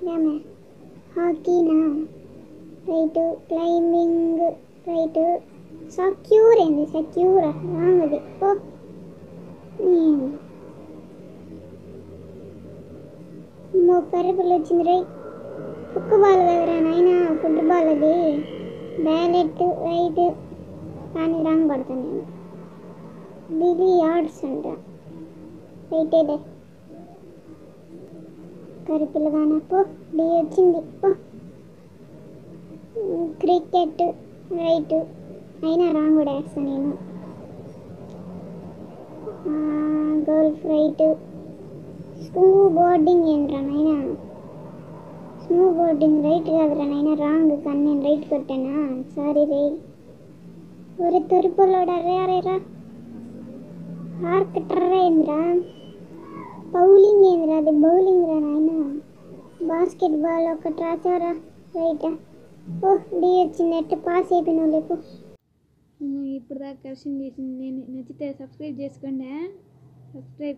ఏమే హాకీనా right climbing right secure ఏంది సెక్యూరా రాంగ్ అది ఓ పర్రెపిల్ల వచ్చింది రై ఫుట్బాల్ కదరా నాయన ఫుట్బాల్ అది బ్యాలెట్ రైట్ కానీ రాంగ్ పడతాను నేను బిలియార్డ్స్ అంట రైటేలే కరిపిల్లగానా పో డి వచ్చింది పో క్రికెట్ రైట్ అయినా రాంగ్ కూడా వేస్తాను నేను గోల్ఫ్ రైట్ స్నో బోర్డింగ్ ఏంట్రా నాయన స్నో బోర్డింగ్ రైట్ కాదురా నాయన రాంగ్ కానీ నేను రైట్ కొట్టానా సారీ రే ఒరే తొరిపొల్లోడా రే అరేరా ఆర్కట్రా ఏంద్రా బౌలింగ్ ఏంద్రా అది బౌలింగ్ రా నాయన బాస్కెట్ బాల్ ఒకటి రాసారా రైటా ఓ డి వచ్చింది నెట్ పాస్ అయిపోయిన లేకు ఇప్పుడు దాకా క్వశ్చన్ చేసింది నేను నచ్చితే సబ్స్క్రైబ్ చేసుకోండి సబ్స్క్రైబ్